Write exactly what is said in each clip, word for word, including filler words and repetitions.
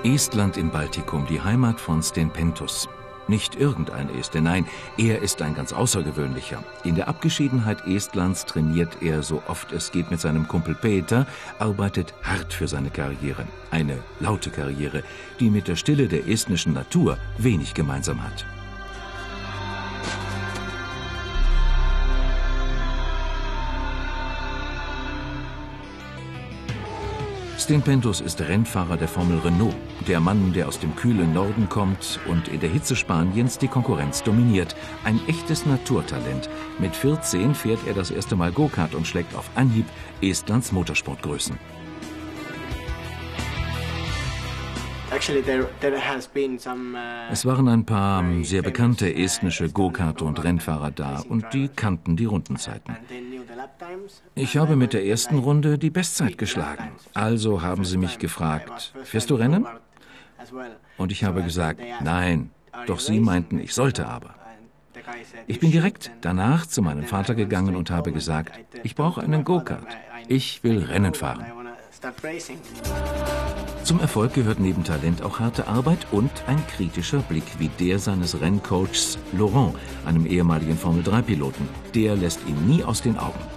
Estland im Baltikum, die Heimat von Sten Pentus. Nicht irgendein Este, nein, er ist ein ganz außergewöhnlicher. In der Abgeschiedenheit Estlands trainiert er, so oft es geht, mit seinem Kumpel Peter, arbeitet hart für seine Karriere. Eine laute Karriere, die mit der Stille der estnischen Natur wenig gemeinsam hat. Sten Pentus ist Rennfahrer der Formel Renault, der Mann, der aus dem kühlen Norden kommt und in der Hitze Spaniens die Konkurrenz dominiert. Ein echtes Naturtalent. Mit vierzehn fährt er das erste Mal Go-Kart und schlägt auf Anhieb Estlands Motorsportgrößen. Es waren ein paar sehr bekannte estnische Go-Kart- und Rennfahrer da und die kannten die Rundenzeiten. Ich habe mit der ersten Runde die Bestzeit geschlagen. Also haben sie mich gefragt, fährst du Rennen? Und ich habe gesagt, nein, doch sie meinten, ich sollte aber. Ich bin direkt danach zu meinem Vater gegangen und habe gesagt, ich brauche einen Go-Kart. Ich will Rennen fahren. Zum Erfolg gehört neben Talent auch harte Arbeit und ein kritischer Blick wie der seines Renncoachs Laurent, einem ehemaligen Formel drei Piloten. Der lässt ihn nie aus den Augen.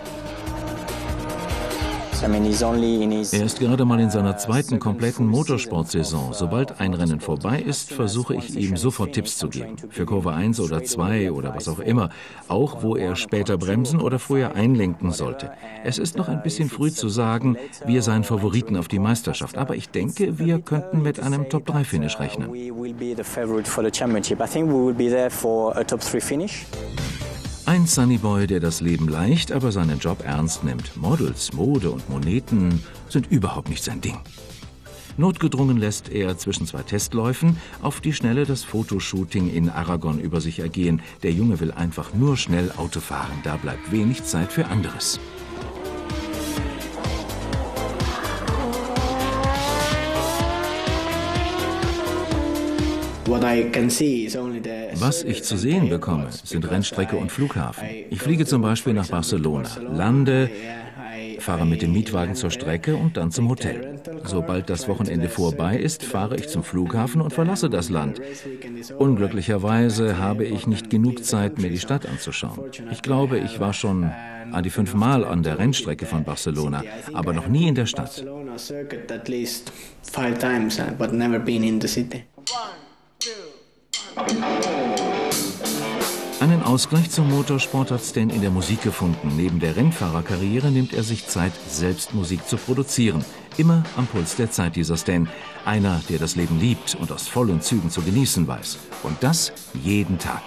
Er ist gerade mal in seiner zweiten kompletten Motorsportsaison. Sobald ein Rennen vorbei ist, versuche ich ihm sofort Tipps zu geben. Für Kurve eins oder zwei oder was auch immer. Auch wo er später bremsen oder früher einlenken sollte. Es ist noch ein bisschen früh zu sagen, wir seien Favoriten auf die Meisterschaft. Aber ich denke, wir könnten mit einem Top drei Finish rechnen. Ein Sunnyboy, der das Leben leicht, aber seinen Job ernst nimmt. Models, Mode und Moneten sind überhaupt nicht sein Ding. Notgedrungen lässt er zwischen zwei Testläufen auf die Schnelle das Fotoshooting in Aragon über sich ergehen. Der Junge will einfach nur schnell Auto fahren, da bleibt wenig Zeit für anderes. Was ich zu sehen bekomme, sind Rennstrecke und Flughafen. Ich fliege zum Beispiel nach Barcelona, lande, fahre mit dem Mietwagen zur Strecke und dann zum Hotel. Sobald das Wochenende vorbei ist, fahre ich zum Flughafen und verlasse das Land. Unglücklicherweise habe ich nicht genug Zeit, mir die Stadt anzuschauen. Ich glaube, ich war schon an die fünf Mal an der Rennstrecke von Barcelona, aber noch nie in der Stadt. Einen Ausgleich zum Motorsport hat Sten in der Musik gefunden. Neben der Rennfahrerkarriere nimmt er sich Zeit, selbst Musik zu produzieren. Immer am Puls der Zeit, dieser Sten. Einer, der das Leben liebt und aus vollen Zügen zu genießen weiß. Und das jeden Tag.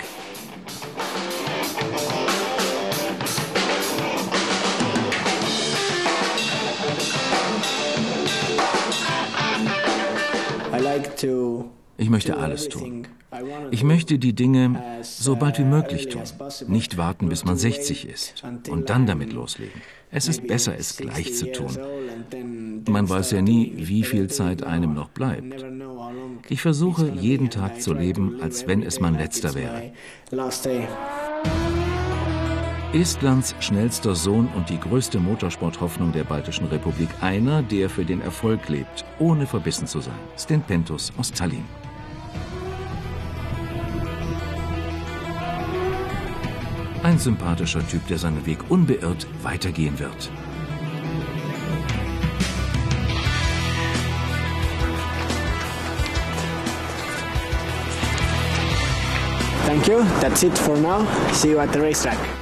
Ich möchte alles tun. Ich möchte die Dinge so bald wie möglich tun. Nicht warten, bis man sechzig ist und dann damit loslegen. Es ist besser, es gleich zu tun. Man weiß ja nie, wie viel Zeit einem noch bleibt. Ich versuche, jeden Tag zu leben, als wenn es mein letzter wäre. Estlands schnellster Sohn und die größte Motorsporthoffnung der Baltischen Republik. Einer, der für den Erfolg lebt, ohne verbissen zu sein. Sten Pentus aus Tallinn. Ein sympathischer Typ, der seinen Weg unbeirrt weitergehen wird. Thank you. That's it for now. See you at the racetrack.